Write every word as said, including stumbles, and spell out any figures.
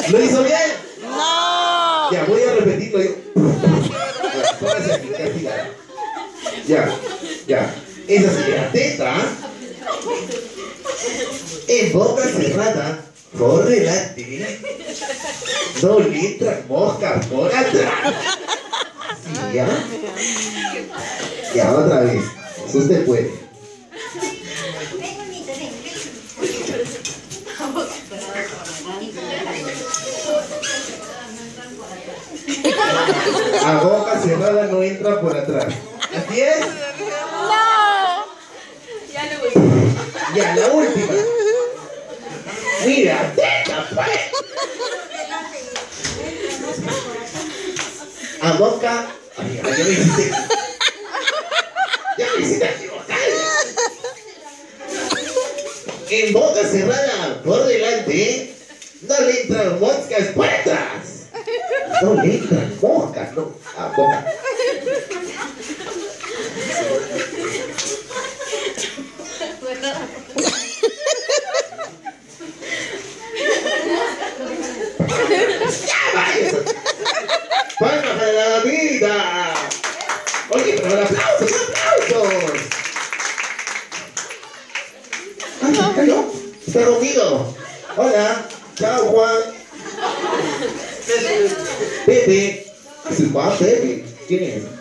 ¿Lo hizo bien? ¡No! Ya, voy a repetirlo yo. Ya, póngase aquí, castigada. Ya, ya. Es así, atenta. En boca cerrada, por delante, no le entran moscas por atrás. Sí, ya. Ya, otra vez. Eso usted puede. A boca cerrada no entra por atrás. ¿Así es? ¡No! Ya, la última. Mira, atenta, pues. A boca. Ay, ay, ya me hiciste. Ya me hiciste equivocar. En boca cerrada por delante, no le entran moscas por atrás. No le entran moscas, no. A boca. ¡Ya vaya! ¡Palmas para la vida! Oye, pero un aplauso, un aplauso. ¡Ay, se cayó! ¡Está dormido! Hola. Chao, Juan. Pepe. ¿Es el Juan? Pepe. ¿Quién es?